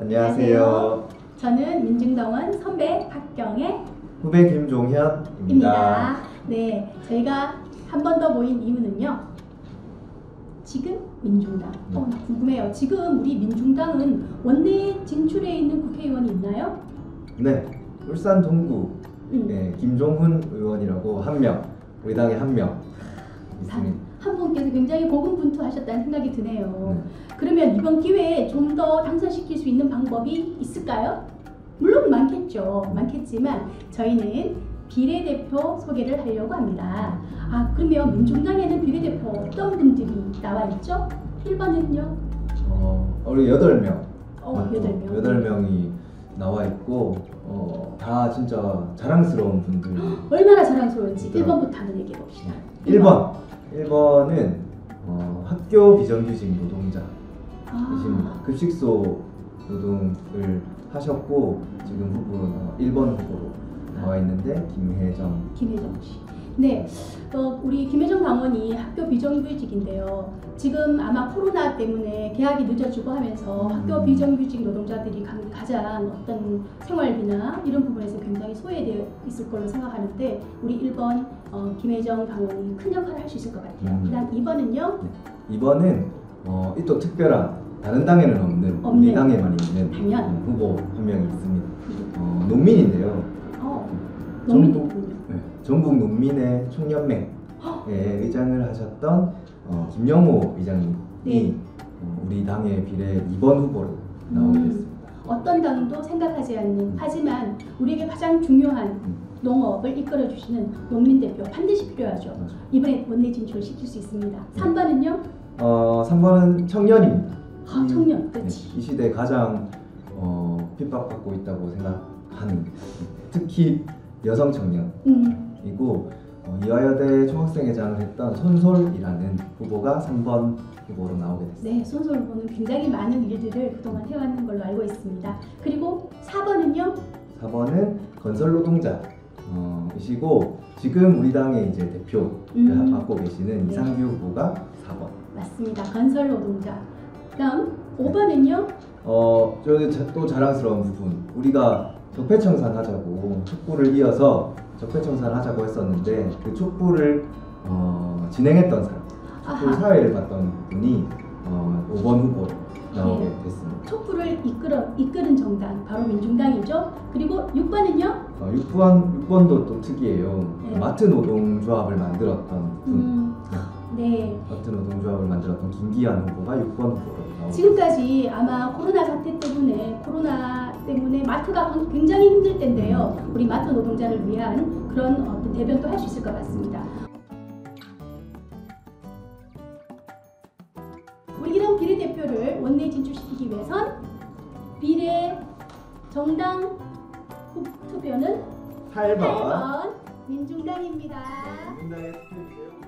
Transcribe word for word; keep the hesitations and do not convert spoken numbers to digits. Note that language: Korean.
안녕하세요. 저는 민중당원 선배 박경애, 후배 김종현입니다. 입니다. 네, 저희가 한 번 더 모인 이유는요. 지금 민중당. 네. 어, 나 궁금해요. 지금 우리 민중당은 원내 진출해 있는 국회의원이 있나요? 네, 울산 동구 음. 네, 김종훈 의원이라고 한 명, 우리 당에 한 명 있습니다. 한 분께서 굉장히 고군분투하셨다는 생각이 드네요. 네. 그러면 이번 기회에 좀 더 당선시킬 수 있는 방법이 있을까요? 물론 많겠죠. 많겠지만 저희는 비례대표 소개를 하려고 합니다. 아, 그러면 민중당에는 비례대표 어떤 분들이 나와 있죠? 일 번은요? 어, 우리 여덟 명, 어, 여덟 명. 여덟 명이 나와 있고 어, 다 진짜 자랑스러운 분들. 얼마나 자랑스러운지 네. 일 번부터 한번 얘기해 봅시다. 일 번, 일 번은 어, 학교 비정규직 노동자이십니다. 아, 급식소 노동을 하셨고 지금 후보로 나와- 일 번 후보로 나와 있는데 김혜정. 김혜정 씨. 네, 어, 우리 김혜정 당원이 학교 비정규직인데요. 지금 아마 코로나 때문에 개학이 늦어지고 하면서 학교 음. 비정규직 노동자들이 가, 가장 어떤 생활비나 이런 부분에서 굉장히 소외되어 있을 걸로 생각하는데 우리 일 번 어, 김혜정 당원이 큰 역할을 할 수 있을 것 같아요. 음. 그다음 이 번은요. 이 번은 어, 이 또 특별한 다른 당에는 없는 없는 우리 당에만 있는 당연. 음, 후보 한 명이 있습니다. 어, 농민인데요. 어, 전국, 농민이군요. 네, 전국 농민의 총연맹의 의장을 하셨던 어, 김영호 의장님이 네. 어, 우리 당의 비례 이 번 후보로 나오게 음. 됐습니다. 어떤 당도 생각하지 않는, 하지만 우리에게 가장 중요한 음. 농업을 이끌어 주시는 농민 대표 반드시 필요하죠. 맞아요. 이번에 원내 진출을 시킬 수 있습니다. 삼 번은요? 어, 삼 번은 청년입니다. 아, 청년. 네, 그렇지. 이 시대에 가장 어, 핍박받고 있다고 생각하는 특히 여성 청년이고 음. 어, 이화여대 총학생회장을 했던 손솔이라는 후보가 삼 번 후보로 나오게 됐습니다. 네, 손솔 후보는 굉장히 많은 일들을 그동안 해왔는 걸로 알고 있습니다. 그리고 사 번은요? 사 번은 건설 노동자이시고 지금 우리 당의 이제 대표를 음. 맡고 계시는 네. 이상규 후보가 사 번. 맞습니다. 건설 노동자. 다음 오 번은요? 어, 저는 자- 또 자랑스러운 부분. 우리가 적폐청산 하자고 촛불을 이어서 적폐청산 하자고 했었는데 그 촛불을 어, 진행했던 사람, 촛불 아하. 사회를 봤던 분이 어, 오 번 후보로 나오게 네. 됐습니다. 촛불을 이끌어, 이끄는 정당 바로 민중당이죠. 그리고 육 번은요? 어, 육 번, 육 번도 또 특이해요. 네. 마트 노동조합을 만들었던 분. 음, 네. 마트 노동조합을 만들었던 김기환 후보가 육 번 후보로 나오게 지금까지 아마 코로나 사태 때문에 코로나 때문에 마트가 굉장히 힘들 텐데요. 우리 마트 노동자를 위한 그런 어떤 대변도 할 수 있을 것 같습니다. 우리 이런 비례대표를 원내 진출시키기 위해선 비례 정당 후- 투표는 팔 번. 팔 번 민중당입니다. 민주당에 투표해주세요.